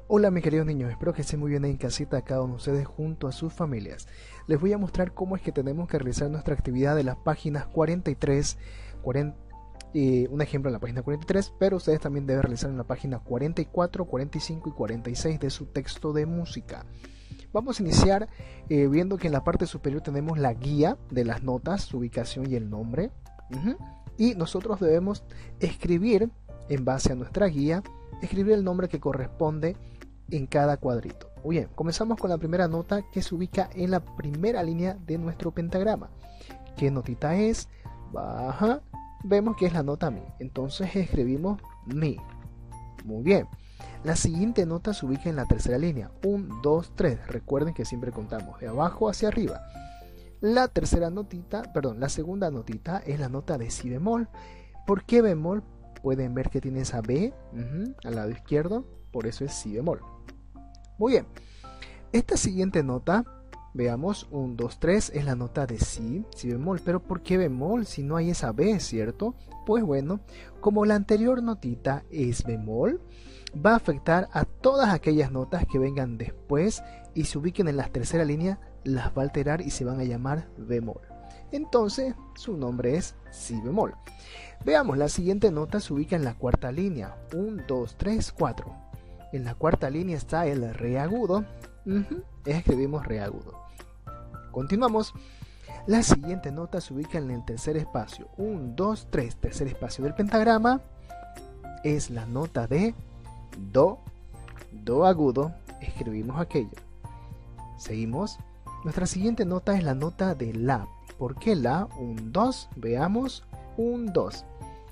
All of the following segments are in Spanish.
Hola mis queridos niños, espero que estén muy bien en casita cada uno de ustedes junto a sus familias. Les voy a mostrar cómo es que tenemos que realizar nuestra actividad de las páginas 43, un ejemplo en la página 43, pero ustedes también deben realizar en la página 44, 45 y 46 de su texto de música. Vamos a iniciar viendo que en la parte superior tenemos la guía de las notas, su ubicación y el nombre. Y nosotros debemos escribir en base a nuestra guía, escribir el nombre que corresponde en cada cuadrito. Muy bien, comenzamos con la primera nota que se ubica en la primera línea de nuestro pentagrama. ¿Qué notita es? Baja. Vemos que es la nota Mi. Entonces escribimos Mi. Muy bien. La siguiente nota se ubica en la tercera línea. 1, 2, 3. Recuerden que siempre contamos de abajo hacia arriba. La segunda notita es la nota de Si bemol. ¿Por qué bemol? Pueden ver que tiene esa B al lado izquierdo, por eso es Si bemol. Muy bien, esta siguiente nota, veamos, 1, 2, 3, es la nota de Si bemol. Pero ¿por qué bemol si no hay esa B, cierto? Pues bueno, como la anterior notita es bemol, va a afectar a todas aquellas notas que vengan después y se ubiquen en la tercera línea, las va a alterar y se van a llamar bemol. Entonces su nombre es Si bemol. Veamos, la siguiente nota se ubica en la cuarta línea. 1, 2, 3, 4. En la cuarta línea está el Re agudo. Escribimos Re agudo. Continuamos. La siguiente nota se ubica en el tercer espacio. 1, 2, 3. Tercer espacio del pentagrama. Es la nota de Do. Do agudo. Escribimos aquello. Seguimos. Nuestra siguiente nota es la nota de La. ¿Por qué La? 1, 2. Veamos. 1, 2.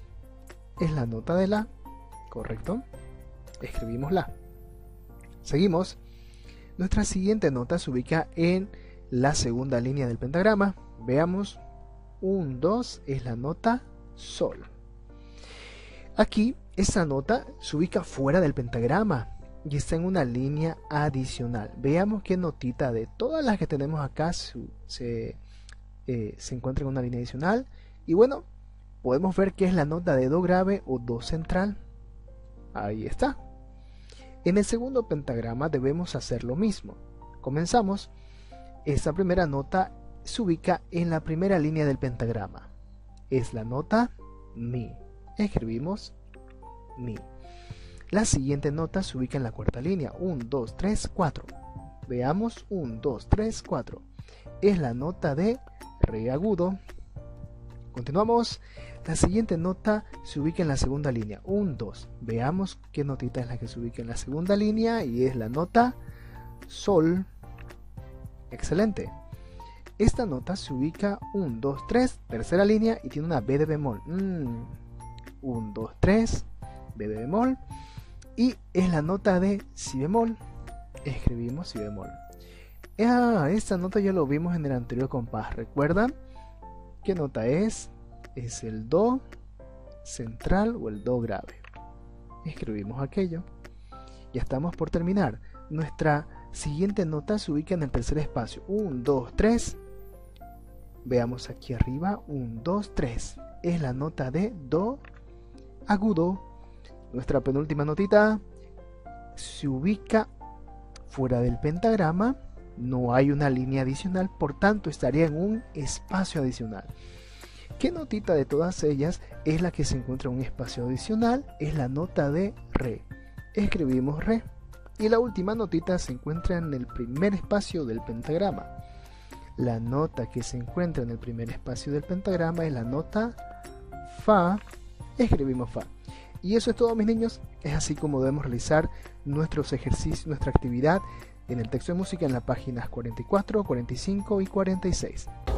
Es la nota de La. ¿Correcto? Escribimos La. Seguimos. Nuestra siguiente nota se ubica en la segunda línea del pentagrama. Veamos. 1, 2 es la nota Sol. Aquí esta nota se ubica fuera del pentagrama y está en una línea adicional. Veamos qué notita de todas las que tenemos acá se encuentra en una línea adicional. Y bueno, podemos ver que es la nota de Do grave o Do central. Ahí está. En el segundo pentagrama debemos hacer lo mismo. Comenzamos. Esta primera nota se ubica en la primera línea del pentagrama. Es la nota Mi. Escribimos Mi. La siguiente nota se ubica en la cuarta línea. 1, 2, 3, 4. Veamos. 1, 2, 3, 4. Es la nota de Re agudo. Continuamos. La siguiente nota se ubica en la segunda línea. 1, 2. Veamos qué notita es la que se ubica en la segunda línea y es la nota Sol. Excelente. Esta nota se ubica 1, 2, 3, tercera línea y tiene una B de bemol. 1, 2, 3, B de bemol. Y es la nota de Si bemol. Escribimos Si bemol. Esta nota ya lo vimos en el anterior compás. ¿Recuerdan? ¿Qué nota es? Es el Do central o el Do grave. Escribimos aquello. Ya estamos por terminar. Nuestra siguiente nota se ubica en el tercer espacio. 1, 2, 3. Veamos aquí arriba. 1, 2, 3. Es la nota de Do agudo. Nuestra penúltima notita se ubica fuera del pentagrama. No hay una línea adicional, por tanto estaría en un espacio adicional. ¿Qué notita de todas ellas es la que se encuentra en un espacio adicional? Es la nota de Re. Escribimos Re. Y la última notita se encuentra en el primer espacio del pentagrama. La nota que se encuentra en el primer espacio del pentagrama es la nota Fa. Escribimos Fa. Y eso es todo, mis niños. Es así como debemos realizar nuestros ejercicios, nuestra actividad en el texto de música en las páginas 44, 45 y 46.